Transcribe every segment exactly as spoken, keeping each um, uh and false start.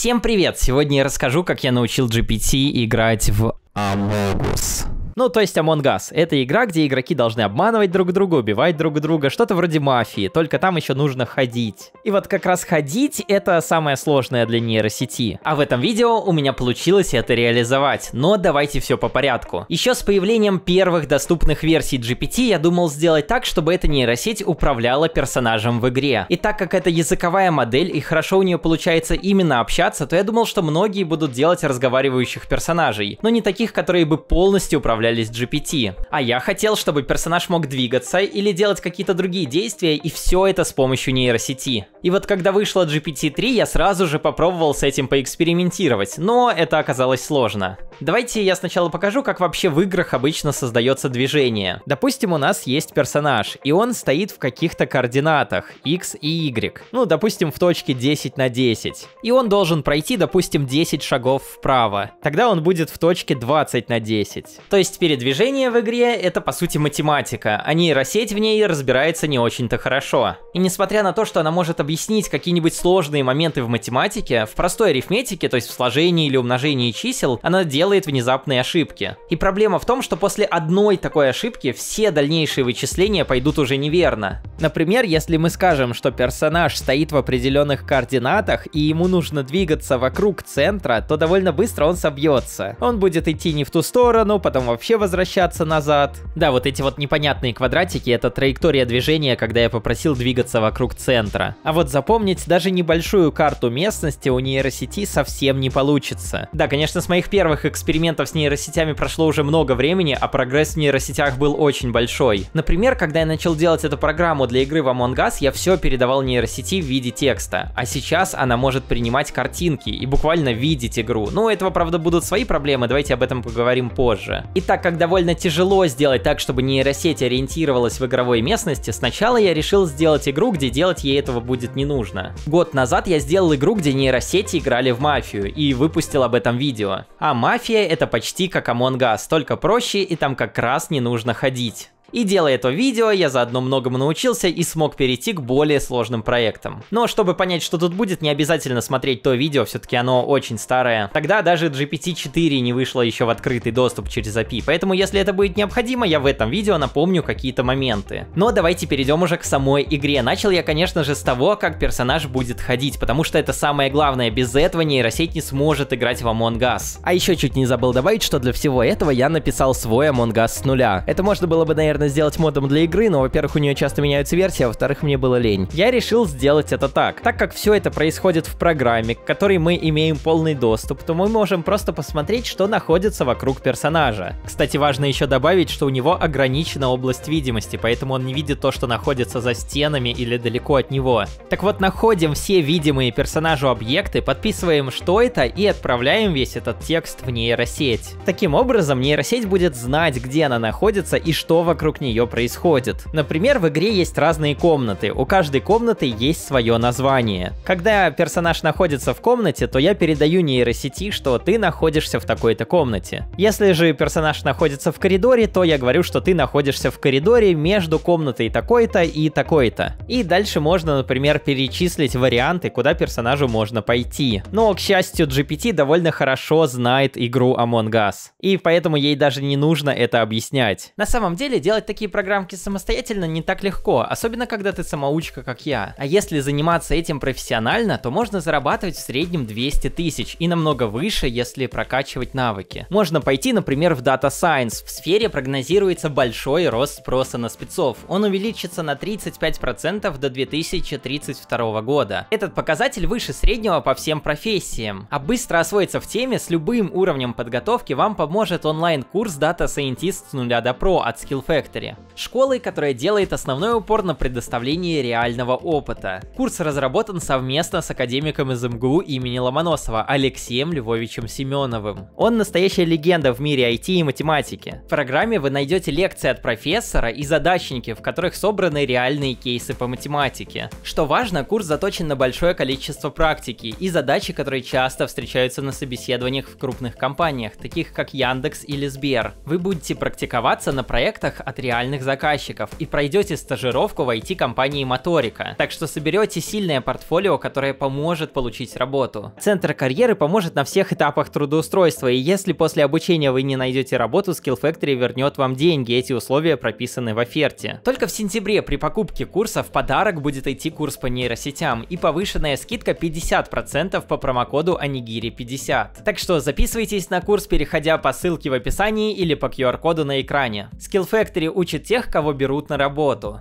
Всем привет! Сегодня я расскажу, как я научил джи пи ти играть в Among Us. Ну, то есть Among Us. Это игра, где игроки должны обманывать друг друга, убивать друг друга, что-то вроде мафии, только там еще нужно ходить. И вот как раз ходить — это самое сложное для нейросети. А в этом видео у меня получилось это реализовать, но давайте все по порядку. Еще с появлением первых доступных версий джи пи ти я думал сделать так, чтобы эта нейросеть управляла персонажем в игре. И так как это языковая модель и хорошо у нее получается именно общаться, то я думал, что многие будут делать разговаривающих персонажей, но не таких, которые бы полностью управляли джи пи ти. А я хотел, чтобы персонаж мог двигаться или делать какие-то другие действия, и все это с помощью нейросети. И вот когда вышла джи пи ти три, я сразу же попробовал с этим поэкспериментировать, но это оказалось сложно. Давайте я сначала покажу, как вообще в играх обычно создается движение. Допустим, у нас есть персонаж, и он стоит в каких-то координатах x и y. Ну, допустим, в точке десять на десять. И он должен пройти, допустим, десять шагов вправо. Тогда он будет в точке двадцать на десять. То есть передвижение в игре — это по сути математика, а нейросеть в ней разбирается не очень-то хорошо. И несмотря на то, что она может объяснить какие-нибудь сложные моменты в математике, в простой арифметике, то есть в сложении или умножении чисел, она делает внезапные ошибки. И проблема в том, что после одной такой ошибки все дальнейшие вычисления пойдут уже неверно. Например, если мы скажем, что персонаж стоит в определенных координатах и ему нужно двигаться вокруг центра, то довольно быстро он собьется. Он будет идти не в ту сторону, потом вообще возвращаться назад. Да, вот эти вот непонятные квадратики — это траектория движения, когда я попросил двигаться вокруг центра. А вот запомнить даже небольшую карту местности у нейросети совсем не получится. Да, конечно, с моих первых экспериментов с нейросетями прошло уже много времени, а прогресс в нейросетях был очень большой. Например, когда я начал делать эту программу для игры в Among Us, я все передавал нейросети в виде текста, а сейчас она может принимать картинки и буквально видеть игру. Ну, у этого, правда, будут свои проблемы, давайте об этом поговорим позже. И так как довольно тяжело сделать так, чтобы нейросеть ориентировалась в игровой местности, сначала я решил сделать игру, где делать ей этого будет не нужно. Год назад я сделал игру, где нейросети играли в мафию, и выпустил об этом видео. А мафия — это почти как Among Us, только проще, и там как раз не нужно ходить. И делая это видео, я заодно многому научился и смог перейти к более сложным проектам. Но чтобы понять, что тут будет, не обязательно смотреть то видео, все-таки оно очень старое. Тогда даже джи пи ти четыре не вышло еще в открытый доступ через эй пи ай, поэтому если это будет необходимо, я в этом видео напомню какие-то моменты. Но давайте перейдем уже к самой игре. Начал я, конечно же, с того, как персонаж будет ходить, потому что это самое главное, без этого нейросеть не сможет играть в Among Us. А еще чуть не забыл добавить, что для всего этого я написал свой Among Us с нуля. Это можно было бы, наверное, сделать модом для игры, но, во-первых, у нее часто меняются версии, а во-вторых, мне было лень. Я решил сделать это так. Так как все это происходит в программе, к которой мы имеем полный доступ, то мы можем просто посмотреть, что находится вокруг персонажа. Кстати, важно еще добавить, что у него ограничена область видимости, поэтому он не видит то, что находится за стенами или далеко от него. Так вот, находим все видимые персонажу объекты, подписываем, что это, и отправляем весь этот текст в нейросеть. Таким образом, нейросеть будет знать, где она находится и что вокруг нее происходит. Например, в игре есть разные комнаты, у каждой комнаты есть свое название. Когда персонаж находится в комнате, то я передаю нейросети, что ты находишься в такой-то комнате. Если же персонаж находится в коридоре, то я говорю, что ты находишься в коридоре между комнатой такой-то и такой-то. И дальше можно, например, перечислить варианты, куда персонажу можно пойти. Но, к счастью, джи пи ти довольно хорошо знает игру Among Us, и поэтому ей даже не нужно это объяснять. На самом деле, делать такие программки самостоятельно не так легко, особенно когда ты самоучка, как я. А если заниматься этим профессионально, то можно зарабатывать в среднем двести тысяч и намного выше, если прокачивать навыки. Можно пойти, например, в Data Science. В сфере прогнозируется большой рост спроса на спецов. Он увеличится на тридцать пять процентов до две тысячи тридцать второго года. Этот показатель выше среднего по всем профессиям. А быстро освоиться в теме с любым уровнем подготовки вам поможет онлайн-курс Data Scientist с нуля до про от Skill Factory. Школой, которая делает основной упор на предоставление реального опыта. Курс разработан совместно с академиком из эм гэ у имени Ломоносова Алексеем Львовичем Семеновым. Он настоящая легенда в мире ай ти и математики. В программе вы найдете лекции от профессора и задачники, в которых собраны реальные кейсы по математике. Что важно, курс заточен на большое количество практики и задачи, которые часто встречаются на собеседованиях в крупных компаниях, таких как Яндекс или Сбер. Вы будете практиковаться на проектах от от реальных заказчиков и пройдете стажировку в ай ти-компании Моторика. Так что соберете сильное портфолио, которое поможет получить работу. Центр карьеры поможет на всех этапах трудоустройства, и если после обучения вы не найдете работу, Skill Factory вернет вам деньги, эти условия прописаны в оферте. Только в сентябре при покупке курса в подарок будет идти курс по нейросетям и повышенная скидка пятьдесят процентов по промокоду Onigiri пятьдесят. Так что записывайтесь на курс, переходя по ссылке в описании или по ку ар-коду на экране. Skill Factory учит тех, кого берут на работу.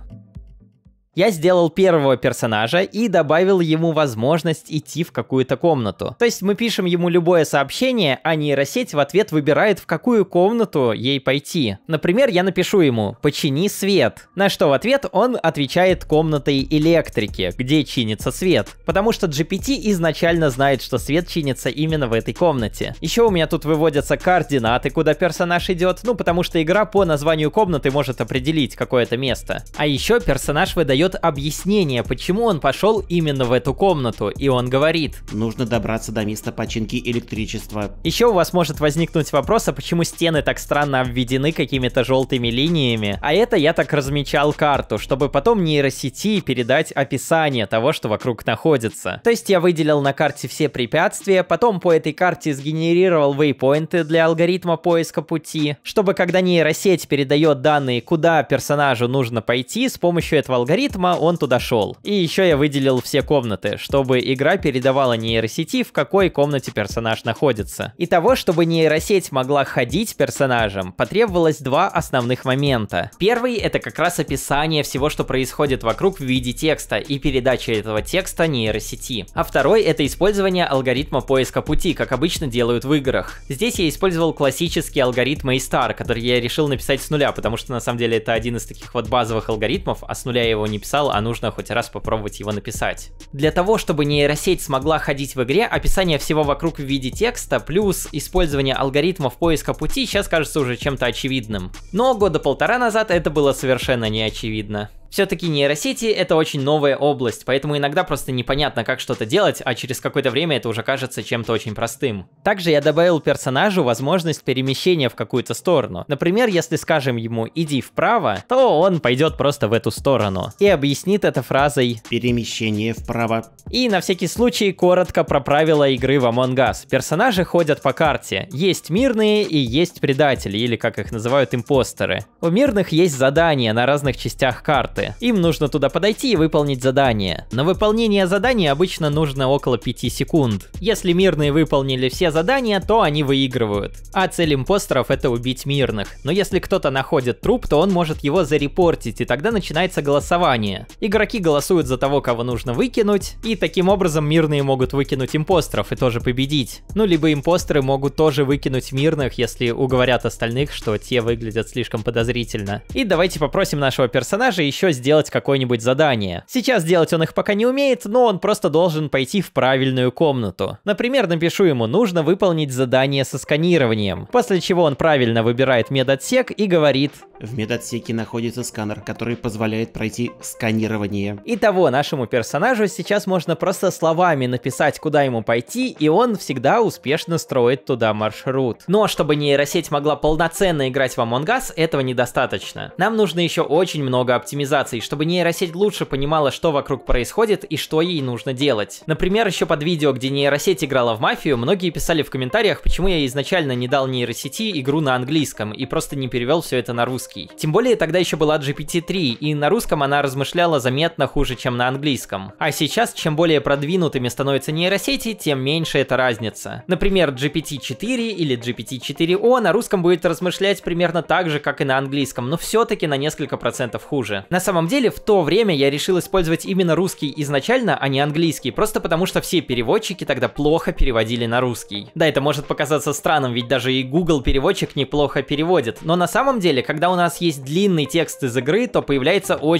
Я сделал первого персонажа и добавил ему возможность идти в какую-то комнату. То есть мы пишем ему любое сообщение, а нейросеть в ответ выбирает, в какую комнату ей пойти. Например, я напишу ему «почини свет», на что в ответ он отвечает комнатой электрики, где чинится свет. Потому что джи пи ти изначально знает, что свет чинится именно в этой комнате. Еще у меня тут выводятся координаты, куда персонаж идет, ну потому что игра по названию комнаты может определить какое-то место. А еще персонаж выдает объяснение, почему он пошел именно в эту комнату, и он говорит: нужно добраться до места починки электричества. Еще у вас может возникнуть вопрос, а почему стены так странно обведены какими-то желтыми линиями? А это я так размечал карту, чтобы потом нейросети передать описание того, что вокруг находится. То есть я выделил на карте все препятствия, потом по этой карте сгенерировал вейпоинты для алгоритма поиска пути, чтобы когда нейросеть передает данные, куда персонажу нужно пойти, с помощью этого алгоритма он туда шел. И еще я выделил все комнаты, чтобы игра передавала нейросети, в какой комнате персонаж находится. И того, чтобы нейросеть могла ходить персонажем, потребовалось два основных момента. Первый — это как раз описание всего, что происходит вокруг в виде текста, и передача этого текста нейросети. А второй — это использование алгоритма поиска пути, как обычно делают в играх. Здесь я использовал классический алгоритм A-Star, который я решил написать с нуля, потому что на самом деле это один из таких вот базовых алгоритмов, а с нуля я его не писал, а нужно хоть раз попробовать его написать. Для того, чтобы нейросеть смогла ходить в игре, описание всего вокруг в виде текста плюс использование алгоритмов поиска пути сейчас кажется уже чем-то очевидным. Но года полтора назад это было совершенно не очевидно. Все-таки нейросети — это очень новая область, поэтому иногда просто непонятно, как что-то делать, а через какое-то время это уже кажется чем-то очень простым. Также я добавил персонажу возможность перемещения в какую-то сторону. Например, если скажем ему «иди вправо», то он пойдет просто в эту сторону и объяснит это фразой «перемещение вправо». И на всякий случай коротко про правила игры в Among Us. Персонажи ходят по карте. Есть мирные и есть предатели, или как их называют, импостеры. У мирных есть задания на разных частях карты. Им нужно туда подойти и выполнить задание. На выполнение задания обычно нужно около пяти секунд. Если мирные выполнили все задания, то они выигрывают. А цель импостеров — это убить мирных. Но если кто-то находит труп, то он может его зарепортить, и тогда начинается голосование. Игроки голосуют за того, кого нужно выкинуть, и таким образом мирные могут выкинуть импостеров и тоже победить. Ну, либо импостеры могут тоже выкинуть мирных, если уговорят остальных, что те выглядят слишком подозрительно. И давайте попросим нашего персонажа еще сделать какое-нибудь задание. Сейчас делать он их пока не умеет, но он просто должен пойти в правильную комнату. Например, напишу ему: нужно выполнить задание со сканированием. После чего он правильно выбирает медотсек и говорит: в медотсеке находится сканер, который позволяет пройти сканирование. Итого, нашему персонажу сейчас можно просто словами написать, куда ему пойти, и он всегда успешно строит туда маршрут. Но чтобы нейросеть могла полноценно играть в Among Us, этого недостаточно. Нам нужно еще очень много оптимизаций, чтобы нейросеть лучше понимала, что вокруг происходит и что ей нужно делать. Например, еще под видео, где нейросеть играла в мафию, многие писали в комментариях, почему я изначально не дал нейросети игру на английском и просто не перевел все это на русский. Тем более тогда еще была джи пи ти три, и на русском она размышляла заметно хуже, чем на английском. А сейчас, чем более продвинутыми становятся нейросети, тем меньше эта разница. Например, джи пи ти четыре или джи пи ти четыре о на русском будет размышлять примерно так же, как и на английском, но все-таки на несколько процентов хуже. На самом деле, в то время я решил использовать именно русский изначально, а не английский, просто потому что все переводчики тогда плохо переводили на русский. Да, это может показаться странным, ведь даже и Google переводчик неплохо переводит, но на самом деле, когда у нас есть длинный текст из игры, то появляется очень много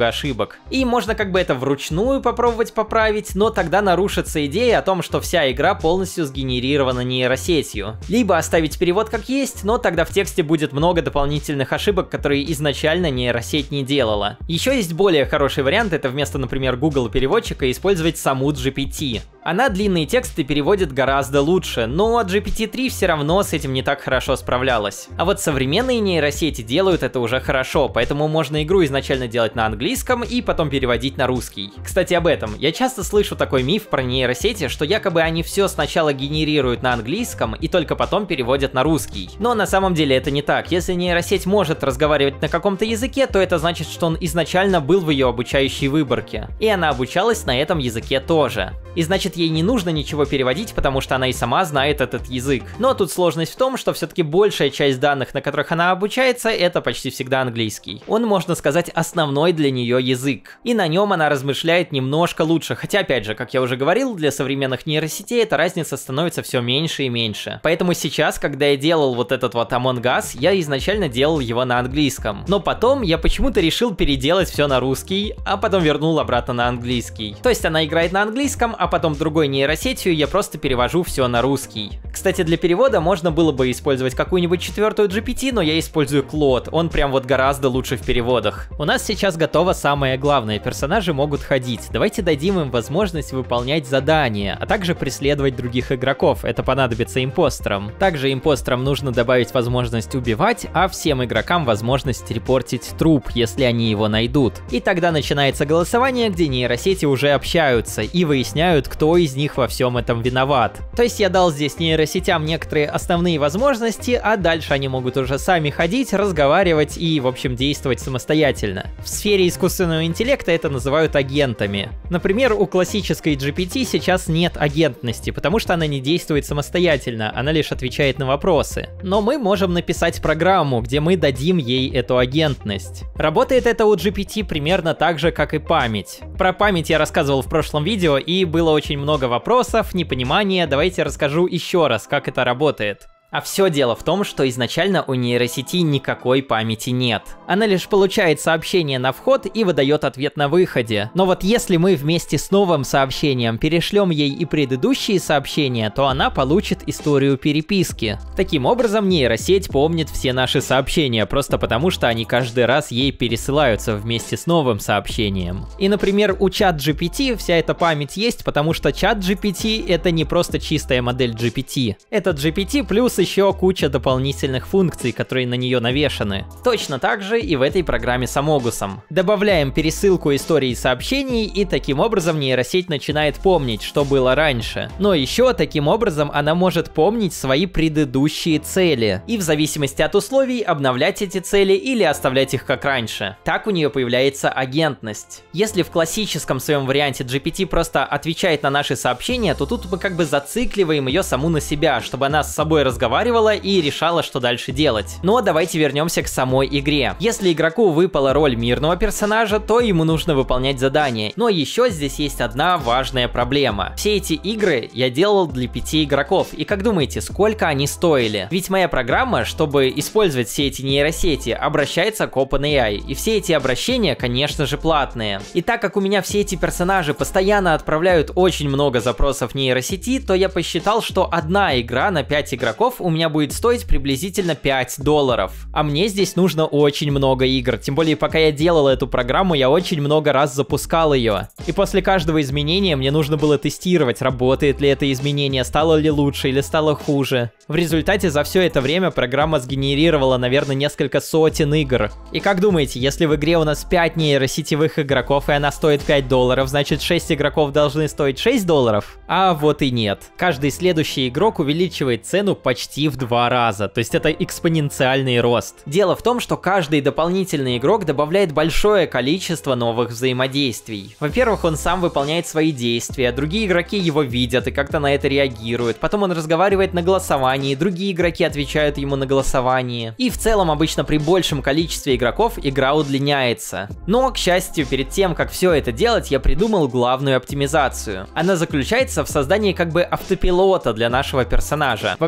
много ошибок. И можно как бы это вручную попробовать поправить, но тогда нарушится идея о том, что вся игра полностью сгенерирована нейросетью. Либо оставить перевод как есть, но тогда в тексте будет много дополнительных ошибок, которые изначально нейросеть не делала. Еще есть более хороший вариант, это вместо, например, Google переводчика использовать саму джи пи ти. Она длинные тексты переводит гораздо лучше, но джи пи ти три все равно с этим не так хорошо справлялась. А вот современные нейросети делают это уже хорошо, поэтому можно игру изначально делать на английском и потом переводить на русский. Кстати, об этом. Я часто слышу такой миф про нейросети, что якобы они все сначала генерируют на английском и только потом переводят на русский. Но на самом деле это не так. Если нейросеть может разговаривать на каком-то языке, то это значит, что он изначально был в ее обучающей выборке. И она обучалась на этом языке тоже. И значит, ей не нужно ничего переводить, потому что она и сама знает этот язык. Но тут сложность в том, что все-таки большая часть данных, на которых она обучается, это почти всегда английский. Он, можно сказать, основной для нее язык. И на нем она размышляет немножко лучше. Хотя, опять же, как я уже говорил, для современных нейросетей эта разница становится все меньше и меньше. Поэтому сейчас, когда я делал вот этот вот Among Us, я изначально делал его на английском. Но потом я почему-то решил переделать все на русский, а потом вернул обратно на английский. То есть она играет на английском, а потом другой нейросетью я просто перевожу все на русский. Кстати, для перевода можно было бы использовать какую-нибудь четвертую джи пи ти, но я использую Claude, он прям вот гораздо лучше в переводах. У нас сейчас готово самое главное, персонажи могут ходить. Давайте дадим им возможность выполнять задания, а также преследовать других игроков, это понадобится импостерам. Также импостерам нужно добавить возможность убивать, а всем игрокам возможность репортить труп, если они его найдут. И тогда начинается голосование, где нейросети уже общаются и выясняют, кто из них во всем этом виноват. То есть я дал здесь нейросетям некоторые основные возможности, а дальше они могут уже сами ходить, разговаривать и, в общем, действовать самостоятельно. В сфере искусственного интеллекта это называют агентами. Например, у классической джи пи ти сейчас нет агентности, потому что она не действует самостоятельно, она лишь отвечает на вопросы. Но мы можем написать программу, где мы дадим ей эту агентность. Работает это у джи пи ти примерно так же, как и память. Про память я рассказывал в прошлом видео, и было очень много вопросов, непонимания. Давайте расскажу еще раз, как это работает. А все дело в том, что изначально у нейросети никакой памяти нет. Она лишь получает сообщение на вход и выдает ответ на выходе. Но вот если мы вместе с новым сообщением перешлем ей и предыдущие сообщения, то она получит историю переписки. Таким образом, нейросеть помнит все наши сообщения, просто потому что они каждый раз ей пересылаются вместе с новым сообщением. И, например, у чат джи пи ти вся эта память есть, потому что чат джи пи ти это не просто чистая модель джи пи ти. Это джи пи ти плюс еще куча дополнительных функций, которые на нее навешаны. Точно так же и в этой программе с Амогусом. Добавляем пересылку истории сообщений, и таким образом нейросеть начинает помнить, что было раньше. Но еще таким образом она может помнить свои предыдущие цели. И в зависимости от условий обновлять эти цели или оставлять их как раньше. Так у нее появляется агентность. Если в классическом своем варианте джи пи ти просто отвечает на наши сообщения, то тут мы как бы зацикливаем ее саму на себя, чтобы она с собой разговаривала и решала, что дальше делать. Но давайте вернемся к самой игре. Если игроку выпала роль мирного персонажа, то ему нужно выполнять задания. Но еще здесь есть одна важная проблема. Все эти игры я делал для пяти игроков, и как думаете, сколько они стоили? Ведь моя программа, чтобы использовать все эти нейросети, обращается к OpenAI, и все эти обращения, конечно же, платные. И так как у меня все эти персонажи постоянно отправляют очень много запросов нейросети, то я посчитал, что одна игра на пять игроков у меня будет стоить приблизительно пять долларов. А мне здесь нужно очень много игр. Тем более, пока я делал эту программу, я очень много раз запускал ее. И после каждого изменения мне нужно было тестировать, работает ли это изменение, стало ли лучше или стало хуже. В результате за все это время программа сгенерировала, наверное, несколько сотен игр. И как думаете, если в игре у нас пять нейросетевых игроков и она стоит пять долларов, значит шесть игроков должны стоить шесть долларов? А вот и нет. Каждый следующий игрок увеличивает цену почти в два раза, то есть это экспоненциальный рост. Дело в том, что каждый дополнительный игрок добавляет большое количество новых взаимодействий. Во-первых, он сам выполняет свои действия, другие игроки его видят и как-то на это реагируют. Потом он разговаривает на голосовании, другие игроки отвечают ему на голосовании. И в целом обычно при большем количестве игроков игра удлиняется. Но, к счастью, перед тем, как все это делать, я придумал главную оптимизацию. Она заключается в создании как бы автопилота для нашего персонажа. Вообще не только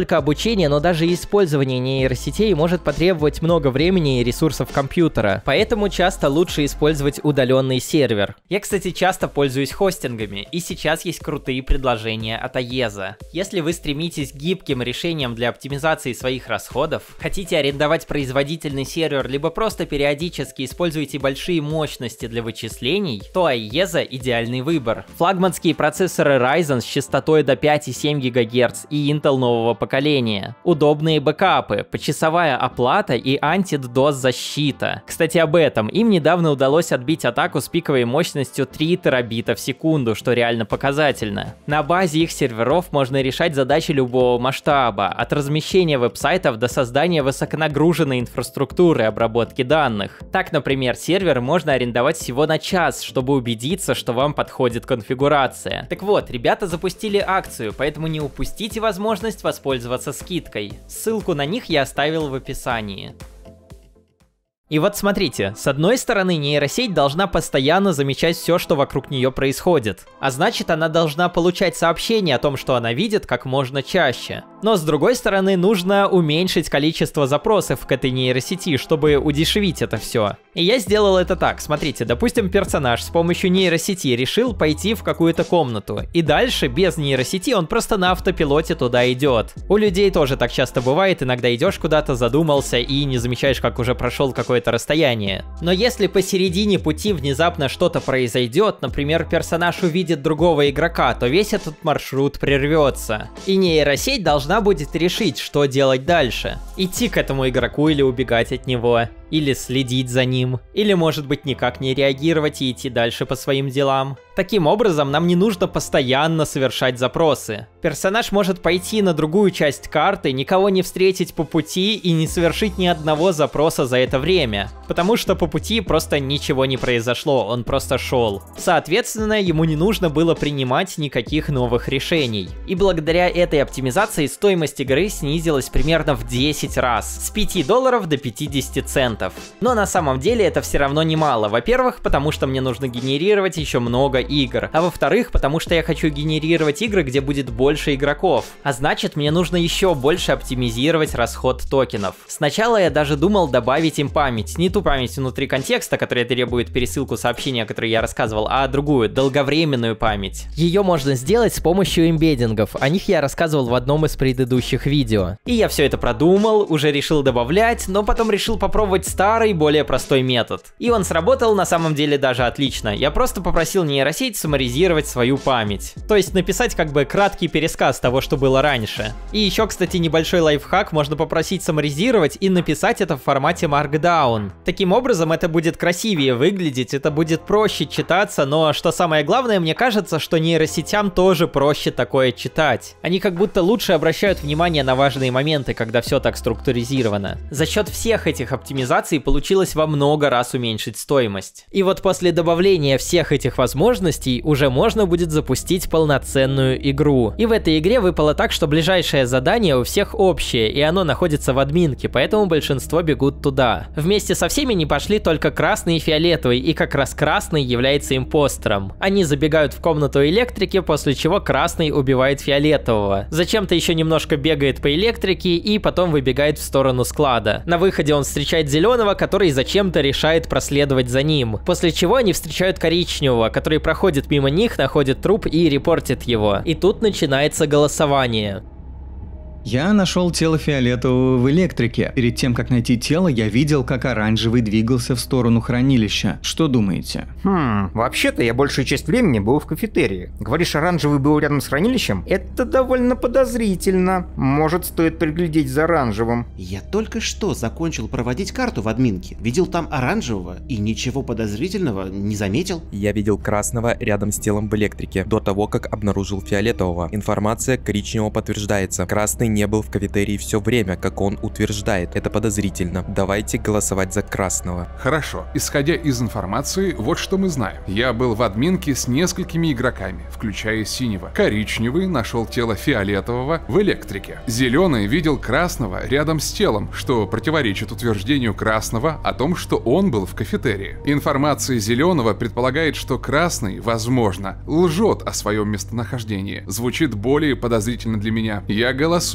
только обучение, но даже использование нейросетей может потребовать много времени и ресурсов компьютера. Поэтому часто лучше использовать удаленный сервер. Я, кстати, часто пользуюсь хостингами, и сейчас есть крутые предложения от Аеза. Если вы стремитесь к гибким решениям для оптимизации своих расходов, хотите арендовать производительный сервер, либо просто периодически используете большие мощности для вычислений, то Аеза идеальный выбор. Флагманские процессоры Ryzen с частотой до пять и семь гигагерц и Intel нового поколения. Удобные бэкапы, почасовая оплата и анти-дос защита. Кстати, об этом. Им недавно удалось отбить атаку с пиковой мощностью три терабита в секунду, что реально показательно. На базе их серверов можно решать задачи любого масштаба, от размещения веб-сайтов до создания высоконагруженной инфраструктуры обработки данных. Так, например, сервер можно арендовать всего на час, чтобы убедиться, что вам подходит конфигурация. Так вот, ребята запустили акцию, поэтому не упустите возможность воспользоваться скидкой. Ссылку на них я оставил в описании. И вот смотрите, с одной стороны, нейросеть должна постоянно замечать все, что вокруг нее происходит. А значит, она должна получать сообщения о том, что она видит, как можно чаще. Но с другой стороны, нужно уменьшить количество запросов к этой нейросети, чтобы удешевить это все. И я сделал это так. Смотрите, допустим, персонаж с помощью нейросети решил пойти в какую-то комнату. И дальше, без нейросети, он просто на автопилоте туда идет. У людей тоже так часто бывает, иногда идешь куда-то, задумался и не замечаешь, как уже прошел какой-то расстояние. Но если посередине пути внезапно что-то произойдет, например, персонаж увидит другого игрока, то весь этот маршрут прервется. И нейросеть должна будет решить, что делать дальше. Идти к этому игроку или убегать от него. Или следить за ним. Или, может быть, никак не реагировать и идти дальше по своим делам. Таким образом, нам не нужно постоянно совершать запросы. Персонаж может пойти на другую часть карты, никого не встретить по пути и не совершить ни одного запроса за это время. Потому что по пути просто ничего не произошло, он просто шел. Соответственно, ему не нужно было принимать никаких новых решений. И благодаря этой оптимизации стоимость игры снизилась примерно в десять раз. С пяти долларов до пятидесяти центов. Но на самом деле это все равно немало. Во-первых, потому что мне нужно генерировать еще много игр. А во-вторых, потому что я хочу генерировать игры, где будет больше игроков. А значит, мне нужно еще больше оптимизировать расход токенов. Сначала я даже думал добавить им память. Не ту память внутри контекста, которая требует пересылку сообщения, о которой я рассказывал, а другую, долговременную память. Ее можно сделать с помощью эмбеддингов. О них я рассказывал в одном из предыдущих видео. И я все это продумал, уже решил добавлять, но потом решил попробовать старый, более простой метод. И он сработал на самом деле даже отлично. Я просто попросил нейросеть саммаризировать свою память. То есть написать как бы краткий пересказ того, что было раньше. И еще, кстати, небольшой лайфхак, можно попросить саммаризировать и написать это в формате Markdown. Таким образом, это будет красивее выглядеть, это будет проще читаться, но что самое главное, мне кажется, что нейросетям тоже проще такое читать. Они как будто лучше обращают внимание на важные моменты, когда все так структуризировано. За счет всех этих оптимизаций получилось во много раз уменьшить стоимость. И вот после добавления всех этих возможностей уже можно будет запустить полноценную игру. И в этой игре выпало так, что ближайшее задание у всех общее, и оно находится в админке, поэтому большинство бегут туда. Вместе со всеми не пошли только красный и фиолетовый, и как раз красный является импостером. Они забегают в комнату электрики, после чего красный убивает фиолетового. Зачем-то еще немножко бегает по электрике и потом выбегает в сторону склада. На выходе он встречает зеленого, который зачем-то решает проследовать за ним. После чего они встречают коричневого, который проходит мимо них, находит труп и репортит его. И тут начинается голосование. Я нашел тело фиолетового в электрике. Перед тем, как найти тело, я видел, как оранжевый двигался в сторону хранилища. Что думаете? Хм, вообще-то я большую часть времени был в кафетерии. Говоришь, оранжевый был рядом с хранилищем? Это довольно подозрительно. Может, стоит приглядеть за оранжевым. Я только что закончил проводить карту в админке. Видел там оранжевого и ничего подозрительного не заметил. Я видел красного рядом с телом в электрике, до того, как обнаружил фиолетового. Информация коричневого подтверждается. Красный не был в кафетерии все время, как он утверждает. Это подозрительно. Давайте голосовать за красного. Хорошо. Исходя из информации, вот что мы знаем. Я был в админке с несколькими игроками, включая синего. Коричневый нашел тело фиолетового в электрике. Зеленый видел красного рядом с телом, что противоречит утверждению красного о том, что он был в кафетерии. Информация зеленого предполагает, что красный, возможно, лжет о своем местонахождении. Звучит более подозрительно для меня. Я голосую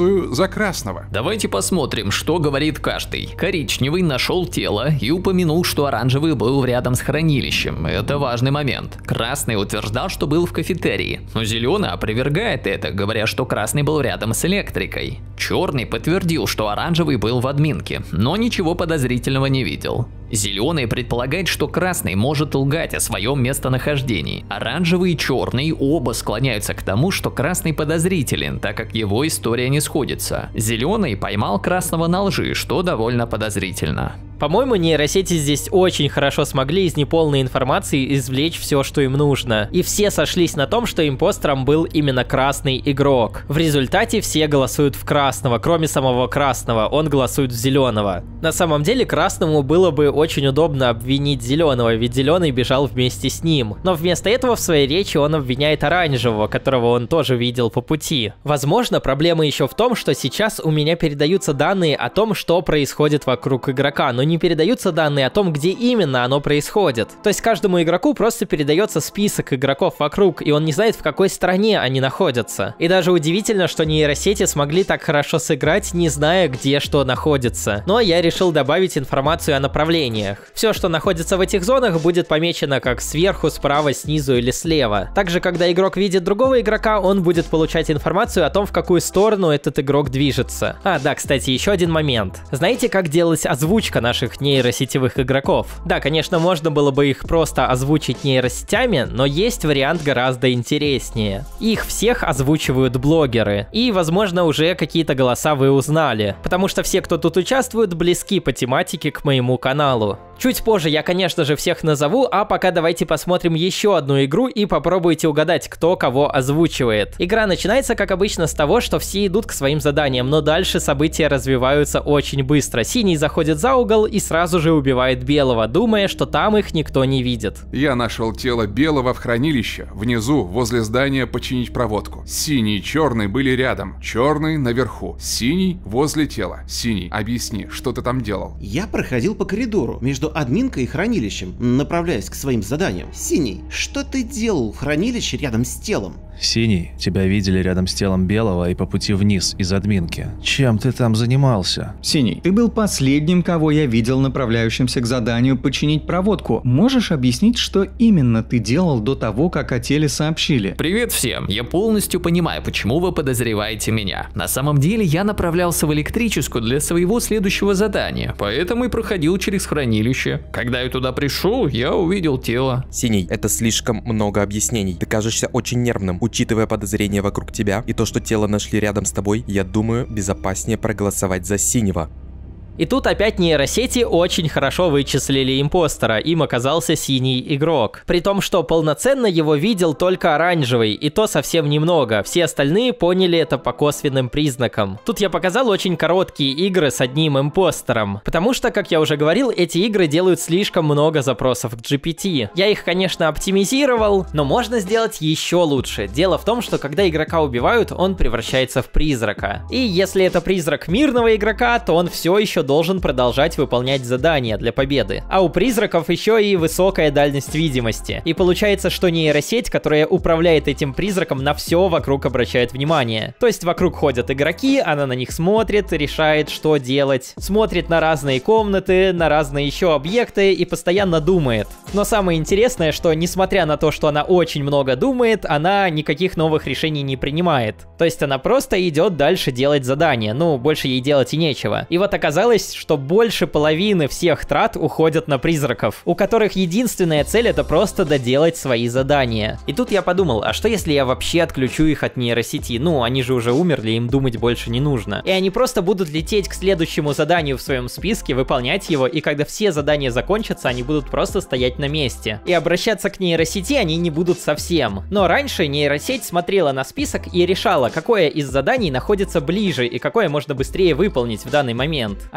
информацию за красного. Давайте посмотрим, что говорит каждый. Коричневый нашел тело и упомянул, что оранжевый был рядом с хранилищем. Это важный момент. Красный утверждал, что был в кафетерии, но зеленый опровергает это, говоря, что красный был рядом с электрикой. Черный подтвердил, что оранжевый был в админке, но ничего подозрительного не видел. Зеленый предполагает, что красный может лгать о своем местонахождении. Оранжевый и черный оба склоняются к тому, что красный подозрителен, так как его история не сходится. Зеленый поймал красного на лжи, что довольно подозрительно. По-моему, нейросети здесь очень хорошо смогли из неполной информации извлечь все, что им нужно. И все сошлись на том, что импостером был именно красный игрок. В результате все голосуют в красного, кроме самого красного, он голосует в зеленого. На самом деле, красному было бы очень удобно обвинить зеленого, ведь зеленый бежал вместе с ним. Но вместо этого в своей речи он обвиняет оранжевого, которого он тоже видел по пути. Возможно, проблема еще в том, что сейчас у меня передаются данные о том, что происходит вокруг игрока, но не передаются данные о том, где именно оно происходит. То есть каждому игроку просто передается список игроков вокруг, и он не знает, в какой стране они находятся. И даже удивительно, что нейросети смогли так хорошо сыграть, не зная, где что находится. Но я решил добавить информацию о направлениях. Все, что находится в этих зонах, будет помечено как сверху, справа, снизу или слева. Также, когда игрок видит другого игрока, он будет получать информацию о том, в какую сторону этот игрок движется. А, да, кстати, еще один момент. Знаете, как делалась озвучка наших нейросетевых игроков? Да, конечно, можно было бы их просто озвучить нейросетями, но есть вариант гораздо интереснее. Их всех озвучивают блогеры. И, возможно, уже какие-то голоса вы узнали. Потому что все, кто тут участвует, близки по тематике к моему каналу. Чуть позже я, конечно же, всех назову, а пока давайте посмотрим еще одну игру и попробуйте угадать, кто кого озвучивает. Игра начинается, как обычно, с того, что все идут к своим заданиям, но дальше события развиваются очень быстро. Синий заходит за угол и сразу же убивает белого, думая, что там их никто не видит. Я нашел тело белого в хранилище, внизу, возле здания починить проводку. Синий и черный были рядом, черный наверху, синий возле тела. Синий, объясни, что ты там делал? Я проходил по коридору между админкой и хранилищем, направляясь к своим заданиям. Синий, что ты делал в хранилище рядом с телом? Синий, тебя видели рядом с телом белого и по пути вниз из админки. Чем ты там занимался? Синий, ты был последним, кого я видел направляющимся к заданию починить проводку. Можешь объяснить, что именно ты делал до того, как о теле сообщили? Привет всем, я полностью понимаю, почему вы подозреваете меня. На самом деле я направлялся в электрическую для своего следующего задания, поэтому и проходил через хранилище. Когда я туда пришел, я увидел тело. Синий, это слишком много объяснений. Ты кажешься очень нервным. Учитывая подозрения вокруг тебя и то, что тело нашли рядом с тобой, я думаю, безопаснее проголосовать за синего. И тут опять нейросети очень хорошо вычислили импостера, им оказался синий игрок. При том, что полноценно его видел только оранжевый, и то совсем немного, все остальные поняли это по косвенным признакам. Тут я показал очень короткие игры с одним импостером, потому что, как я уже говорил, эти игры делают слишком много запросов к джи пи ти. Я их, конечно, оптимизировал, но можно сделать еще лучше. Дело в том, что когда игрока убивают, он превращается в призрака. И если это призрак мирного игрока, то он все еще должен продолжать выполнять задания для победы. А у призраков еще и высокая дальность видимости. И получается, что нейросеть, которая управляет этим призраком, на все вокруг обращает внимание. То есть вокруг ходят игроки, она на них смотрит, решает, что делать. Смотрит на разные комнаты, на разные еще объекты и постоянно думает. Но самое интересное, что несмотря на то, что она очень много думает, она никаких новых решений не принимает. То есть она просто идет дальше делать задания. Ну, больше ей делать и нечего. И вот оказалось, что больше половины всех трат уходят на призраков, у которых единственная цель — это просто доделать свои задания. И тут я подумал, а что если я вообще отключу их от нейросети? Ну, они же уже умерли, им думать больше не нужно. И они просто будут лететь к следующему заданию в своем списке, выполнять его, и когда все задания закончатся, они будут просто стоять на месте. И обращаться к нейросети они не будут совсем. Но раньше нейросеть смотрела на список и решала, какое из заданий находится ближе и какое можно быстрее выполнить в данный момент.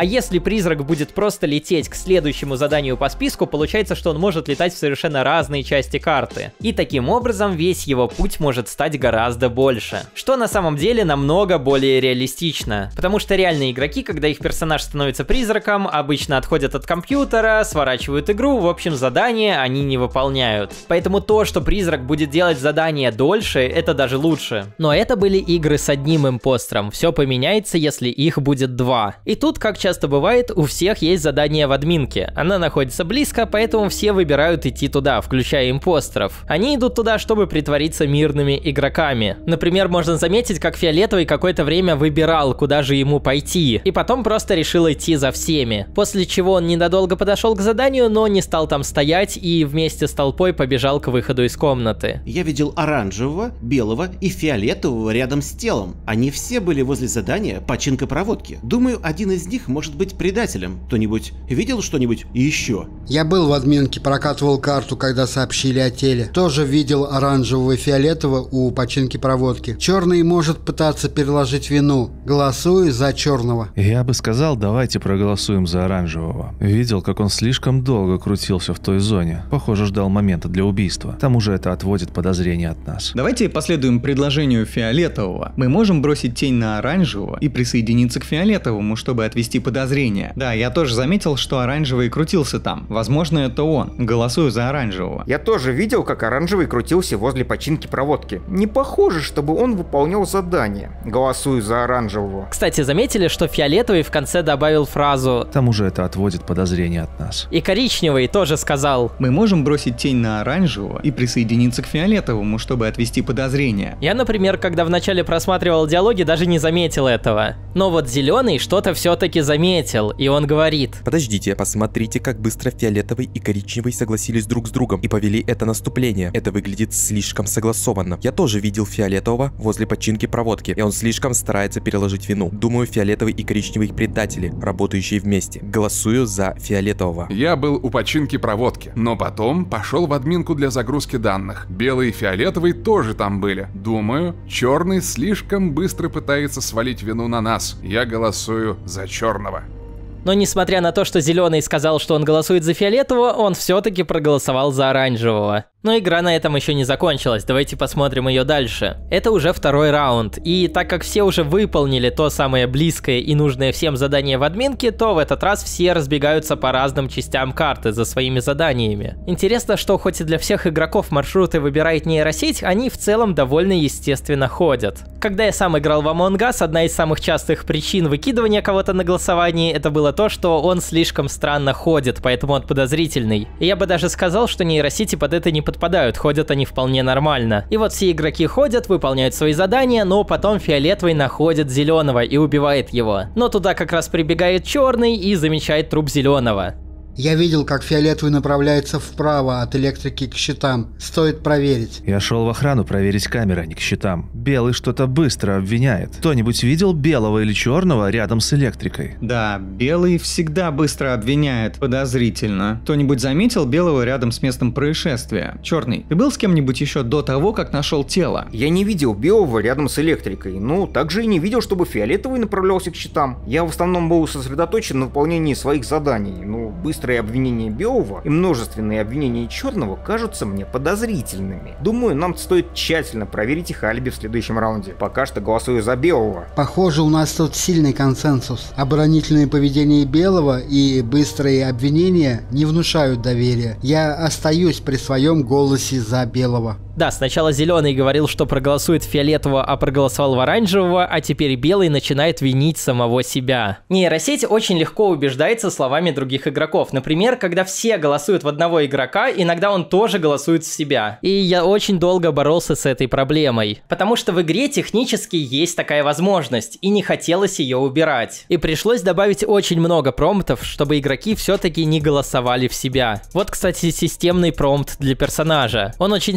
А если призрак будет просто лететь к следующему заданию по списку, получается, что он может летать в совершенно разные части карты. И таким образом весь его путь может стать гораздо больше. Что на самом деле намного более реалистично. Потому что реальные игроки, когда их персонаж становится призраком, обычно отходят от компьютера, сворачивают игру, в общем, задания они не выполняют. Поэтому то, что призрак будет делать задания дольше, это даже лучше. Но это были игры с одним импостером. Все поменяется, если их будет два. И тут, как часто бывает, у всех есть задание в админке. Она находится близко, поэтому все выбирают идти туда, включая импостеров. Они идут туда, чтобы притвориться мирными игроками. Например, можно заметить, как Фиолетовый какое-то время выбирал, куда же ему пойти, и потом просто решил идти за всеми. После чего он ненадолго подошел к заданию, но не стал там стоять и вместе с толпой побежал к выходу из комнаты. Я видел оранжевого, белого и фиолетового рядом с телом. Они все были возле задания починка проводки. Думаю, один из них может быть предателем. Кто-нибудь видел что-нибудь еще? Я был в админке, прокатывал карту, когда сообщили о теле. Тоже видел оранжевого и фиолетового у починки проводки. Черный может пытаться переложить вину. Голосую за черного. Я бы сказал, давайте проголосуем за оранжевого. Видел, как он слишком долго крутился в той зоне. Похоже, ждал момента для убийства. К тому же это отводит подозрения от нас. Давайте последуем предложению фиолетового. Мы можем бросить тень на оранжевого и присоединиться к фиолетовому, чтобы отвести подозрения. Да, я тоже заметил, что оранжевый крутился там. Возможно, это он. Голосую за оранжевого. Я тоже видел, как оранжевый крутился возле починки проводки. Не похоже, чтобы он выполнял задание. Голосую за оранжевого. Кстати, заметили, что фиолетовый в конце добавил фразу К тому же это отводит подозрения от нас. И коричневый тоже сказал. Мы можем бросить тень на оранжевого и присоединиться к фиолетовому, чтобы отвести подозрения. Я, например, когда вначале просматривал диалоги, даже не заметил этого. Но вот зеленый что-то все-таки заметил, и он говорит. Подождите, посмотрите, как быстро фиолетовый и коричневый согласились друг с другом и повели это наступление. Это выглядит слишком согласованно. Я тоже видел фиолетового возле починки проводки, и он слишком старается переложить вину. Думаю, фиолетовый и коричневый предатели, работающие вместе. Голосую за фиолетового. Я был у починки проводки, но потом пошел в админку для загрузки данных. Белый и фиолетовый тоже там были. Думаю, черный слишком быстро пытается свалить вину на нас. Я голосую за черного. Но несмотря на то, что зеленый сказал, что он голосует за фиолетового, он все-таки проголосовал за оранжевого. Но игра на этом еще не закончилась, давайте посмотрим ее дальше. Это уже второй раунд, и так как все уже выполнили то самое близкое и нужное всем задание в админке, то в этот раз все разбегаются по разным частям карты за своими заданиями. Интересно, что хоть и для всех игроков маршруты выбирает нейросеть, они в целом довольно естественно ходят. Когда я сам играл в Among Us, одна из самых частых причин выкидывания кого-то на голосовании это было то, что он слишком странно ходит, поэтому он подозрительный. И я бы даже сказал, что нейросети под это не подпадают, ходят они вполне нормально. И вот все игроки ходят, выполняют свои задания, но потом фиолетовый находит зеленого и убивает его. Но туда как раз прибегает черный и замечает труп зеленого. Я видел, как фиолетовый направляется вправо от электрики к щитам. Стоит проверить. Я шел в охрану проверить камеры, а не к щитам. Белый что-то быстро обвиняет. Кто-нибудь видел белого или черного рядом с электрикой? Да, белый всегда быстро обвиняет. Подозрительно. Кто-нибудь заметил белого рядом с местом происшествия? Черный, ты был с кем-нибудь еще до того, как нашел тело? Я не видел белого рядом с электрикой. Ну, также и не видел, чтобы фиолетовый направлялся к щитам. Я в основном был сосредоточен на выполнении своих заданий. Ну, быстро Быстрые обвинения белого и множественные обвинения черного кажутся мне подозрительными. Думаю, нам стоит тщательно проверить их алиби в следующем раунде. Пока что голосую за белого. Похоже, у нас тут сильный консенсус. Оборонительное поведение белого и быстрые обвинения не внушают доверия. Я остаюсь при своем голосе за белого. Да, сначала зеленый говорил, что проголосует фиолетового, а проголосовал в оранжевого, а теперь белый начинает винить самого себя. Нейросеть очень легко убеждается словами других игроков. Например, когда все голосуют в одного игрока, иногда он тоже голосует в себя. И я очень долго боролся с этой проблемой. Потому что в игре технически есть такая возможность, и не хотелось ее убирать. И пришлось добавить очень много промптов, чтобы игроки все-таки не голосовали в себя. Вот, кстати, системный промпт для персонажа. Он очень сильно меняется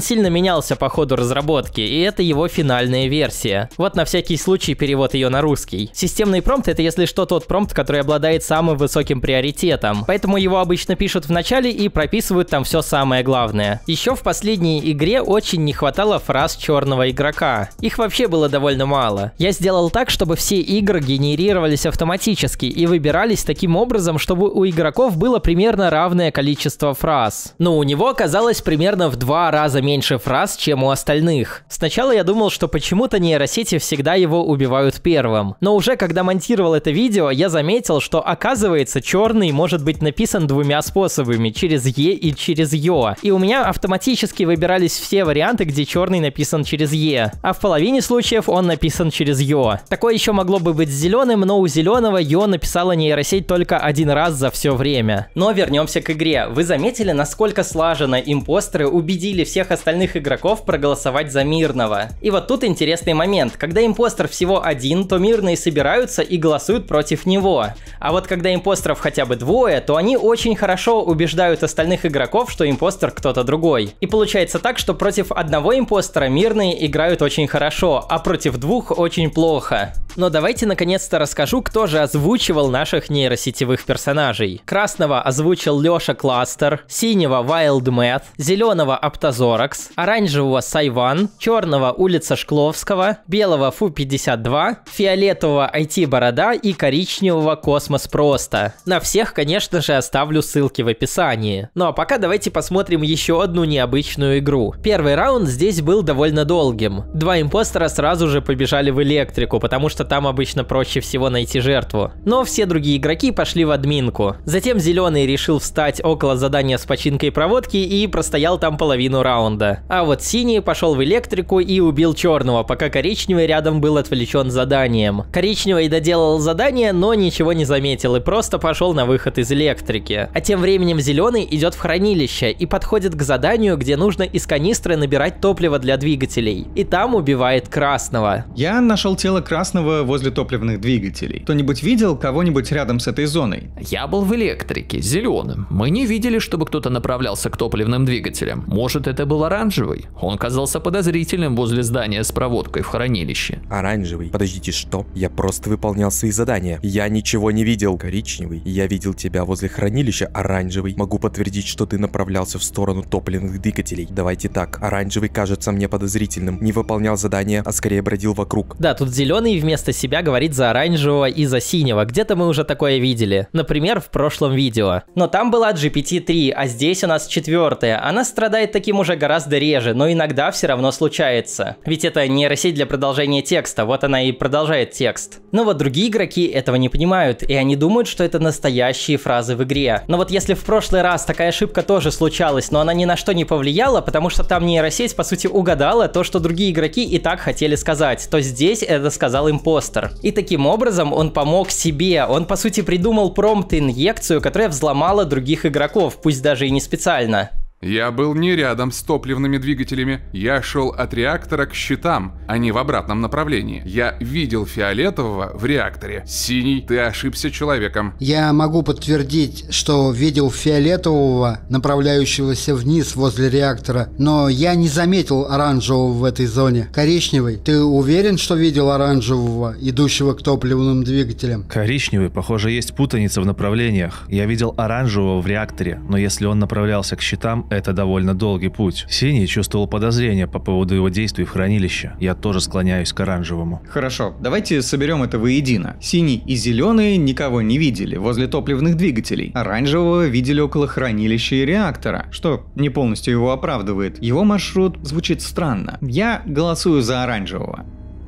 менялся по ходу разработки, и это его финальная версия. Вот на всякий случай перевод ее на русский. Системный промпт — это, если что, тот промпт, который обладает самым высоким приоритетом, поэтому его обычно пишут в начале и прописывают там все самое главное. Еще в последней игре очень не хватало фраз черного игрока. Их вообще было довольно мало. Я сделал так, чтобы все игры генерировались автоматически и выбирались таким образом, чтобы у игроков было примерно равное количество фраз. Но у него оказалось примерно в два раза меньше фраз, чем у остальных. Сначала я думал, что почему-то нейросети всегда его убивают первым. Но уже когда монтировал это видео, я заметил, что оказывается черный может быть написан двумя способами, через Е и через Ё. И у меня автоматически выбирались все варианты, где черный написан через Е, а в половине случаев он написан через Ё. Такое еще могло бы быть с зеленым, но у зеленого Ё написала нейросеть только один раз за все время. Но вернемся к игре. Вы заметили, насколько слаженно импостеры убедили всех остальных игроков проголосовать за мирного? И вот тут интересный момент. Когда импостер всего один, то мирные собираются и голосуют против него. А вот когда импостеров хотя бы двое, то они очень хорошо убеждают остальных игроков, что импостер кто-то другой. И получается так, что против одного импостера мирные играют очень хорошо, а против двух очень плохо. Но давайте наконец-то расскажу, кто же озвучивал наших нейросетевых персонажей. Красного озвучил Лёша Кластер, синего Wild Math, зеленого Аптозоракс, оранжевого Сайван, черного Улица Шкловского, белого Фу пятьдесят два, фиолетового ай ти Борода и коричневого Космос Просто. На всех, конечно же, оставлю ссылки в описании. Ну а пока давайте посмотрим еще одну необычную игру. Первый раунд здесь был довольно долгим. Два импостера сразу же побежали в электрику, потому что там обычно проще всего найти жертву. Но все другие игроки пошли в админку. Затем зеленый решил встать около задания с починкой проводки и простоял там половину раунда. А вот синий пошел в электрику и убил черного, пока коричневый рядом был отвлечен заданием. Коричневый доделал задание, но ничего не заметил и просто пошел на выход из электрики. А тем временем зеленый идет в хранилище и подходит к заданию, где нужно из канистры набирать топливо для двигателей. И там убивает красного. Я нашел тело красного возле топливных двигателей. Кто-нибудь видел кого-нибудь рядом с этой зоной? Я был в электрике, зеленым. Мы не видели, чтобы кто-то направлялся к топливным двигателям. Может, это был оранжевый? Он казался подозрительным возле здания с проводкой в хранилище. Оранжевый? Подождите, что? Я просто выполнял свои задания. Я ничего не видел. Коричневый? Я видел тебя возле хранилища. Оранжевый? Могу подтвердить, что ты направлялся в сторону топливных двигателей. Давайте так. Оранжевый кажется мне подозрительным. Не выполнял задания, а скорее бродил вокруг. Да, тут зеленый вместо себя говорит за оранжевого и за синего. Где-то мы уже такое видели. Например, в прошлом видео. Но там была джи пи ти три, а здесь у нас четвертая. Она страдает таким уже гораздо реже, но иногда все равно случается. Ведь это нейросеть для продолжения текста, вот она и продолжает текст. Но вот другие игроки этого не понимают, и они думают, что это настоящие фразы в игре. Но вот если в прошлый раз такая ошибка тоже случалась, но она ни на что не повлияла, потому что там нейросеть по сути угадала то, что другие игроки и так хотели сказать, то здесь это сказал импостер. И таким образом он помог себе, он по сути придумал промпт-инъекцию, которая взломала других игроков, пусть даже и не специально. Я был не рядом с топливными двигателями, я шел от реактора к щитам, а не в обратном направлении. Я видел фиолетового в реакторе. Синий, ты ошибся человеком. Я могу подтвердить, что видел фиолетового, направляющегося вниз возле реактора, но я не заметил оранжевого в этой зоне. Коричневый, ты уверен, что видел оранжевого, идущего к топливным двигателям? Коричневый, похоже, есть путаница в направлениях. Я видел оранжевого в реакторе, но если он направлялся к щитам, это довольно долгий путь. Синий чувствовал подозрения по поводу его действий в хранилище. Я тоже склоняюсь к оранжевому. Хорошо, давайте соберем это воедино. Синий и зеленый никого не видели возле топливных двигателей. Оранжевого видели около хранилища и реактора, что не полностью его оправдывает. Его маршрут звучит странно. Я голосую за оранжевого.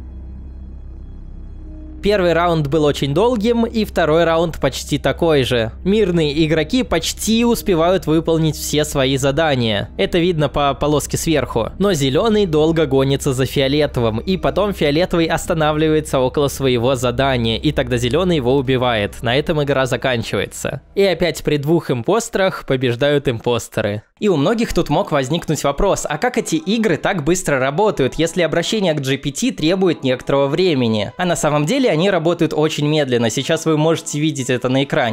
Первый раунд был очень долгим, и второй раунд почти такой же. Мирные игроки почти успевают выполнить все свои задания. Это видно по полоске сверху. Но зеленый долго гонится за фиолетовым, и потом фиолетовый останавливается около своего задания, и тогда зеленый его убивает. На этом игра заканчивается. И опять при двух импостерах побеждают импостеры. И у многих тут мог возникнуть вопрос, а как эти игры так быстро работают, если обращение к джи пи ти требует некоторого времени? А на самом деле они работают очень медленно, сейчас вы можете видеть это на экране.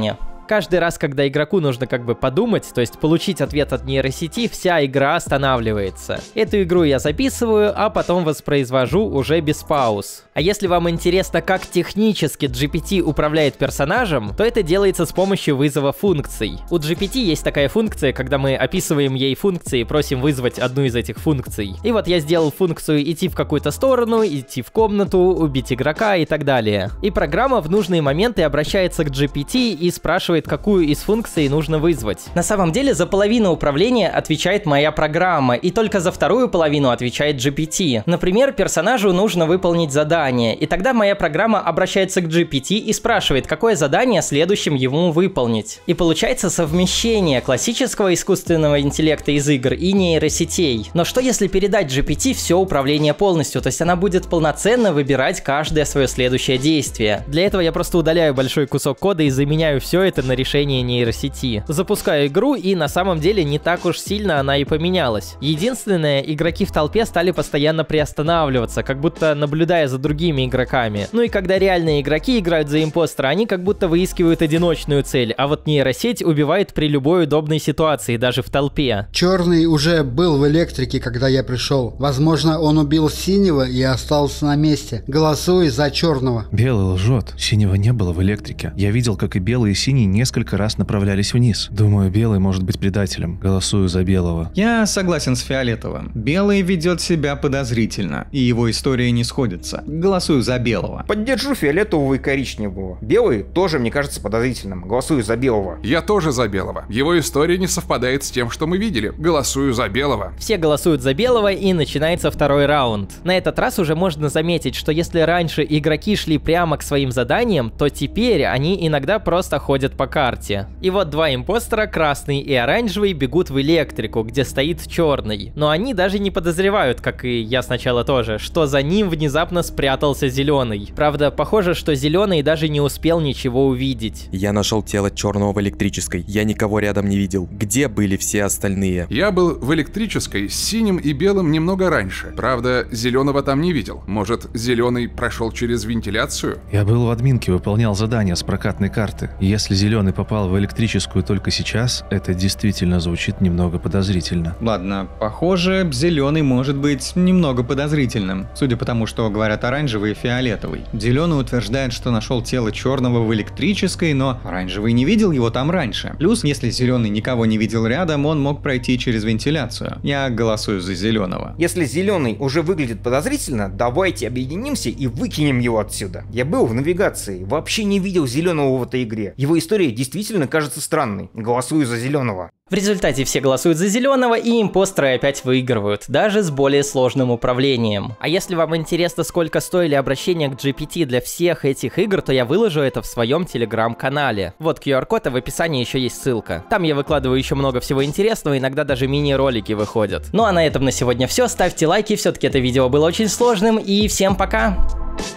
Каждый раз, когда игроку нужно как бы подумать, то есть получить ответ от нейросети, вся игра останавливается. Эту игру я записываю, а потом воспроизвожу уже без пауз. А если вам интересно, как технически джи пи ти управляет персонажем, то это делается с помощью вызова функций. У джи пи ти есть такая функция, когда мы описываем ей функции и просим вызвать одну из этих функций. И вот я сделал функцию идти в какую-то сторону, идти в комнату, убить игрока и так далее. И программа в нужные моменты обращается к джи пи ти и спрашивает, какую из функций нужно вызвать. На самом деле за половину управления отвечает моя программа, и только за вторую половину отвечает джи пи ти. Например, персонажу нужно выполнить задание, и тогда моя программа обращается к джи пи ти и спрашивает, какое задание следующим ему выполнить. И получается совмещение классического искусственного интеллекта из игр и нейросетей. Но что если передать джи пи ти все управление полностью, то есть она будет полноценно выбирать каждое свое следующее действие. Для этого я просто удаляю большой кусок кода и заменяю все это на решение нейросети. Запускаю игру, и на самом деле не так уж сильно она и поменялась. Единственное, игроки в толпе стали постоянно приостанавливаться, как будто наблюдая за другими игроками. Ну и когда реальные игроки играют за импостера, они как будто выискивают одиночную цель, а вот нейросеть убивает при любой удобной ситуации, даже в толпе. Черный уже был в электрике, когда я пришел. Возможно, он убил синего и остался на месте. Голосуй за черного. Белый лжет. Синего не было в электрике. Я видел, как и белый и синий несколько раз направлялись вниз. Думаю, белый может быть предателем. Голосую за белого. Я согласен с фиолетовым. Белый ведет себя подозрительно, и его история не сходится. Голосую за белого. Поддержу фиолетового и коричневого. Белый тоже мне кажется подозрительным. Голосую за белого. Я тоже за белого. Его история не совпадает с тем, что мы видели. Голосую за белого. Все голосуют за белого, и начинается второй раунд. На этот раз уже можно заметить, что если раньше игроки шли прямо к своим заданиям, то теперь они иногда просто ходят по карте. И вот два импостера, красный и оранжевый, бегут в электрику, где стоит черный. Но они даже не подозревают, как и я сначала тоже, что за ним внезапно спрятался зеленый. Правда, похоже, что зеленый даже не успел ничего увидеть. Я нашел тело черного в электрической. Я никого рядом не видел. Где были все остальные? Я был в электрической с синим и белым немного раньше. Правда, зеленого там не видел. Может, зеленый прошел через вентиляцию? Я был в админке, выполнял задание с прокатной карты. Если зеленый попал в электрическую только сейчас, это действительно звучит немного подозрительно. Ладно, похоже, зеленый может быть немного подозрительным, судя по тому, что говорят оранжевый и фиолетовый. Зеленый утверждает, что нашел тело черного в электрической, но оранжевый не видел его там раньше. Плюс, если зеленый никого не видел рядом, он мог пройти через вентиляцию. Я голосую за зеленого. Если зеленый уже выглядит подозрительно, давайте объединимся и выкинем его отсюда. Я был в навигации, вообще не видел зеленого в этой игре. Его история действительно кажется странной. Голосую за зеленого. В результате все голосуют за зеленого, и импостеры опять выигрывают, даже с более сложным управлением. А если вам интересно, сколько стоили обращения к джи пи ти для всех этих игр, то я выложу это в своем телеграм-канале. Вот ку ар-код, а в описании еще есть ссылка. Там я выкладываю еще много всего интересного, иногда даже мини-ролики выходят. Ну а на этом на сегодня все, ставьте лайки, все-таки это видео было очень сложным, и всем пока!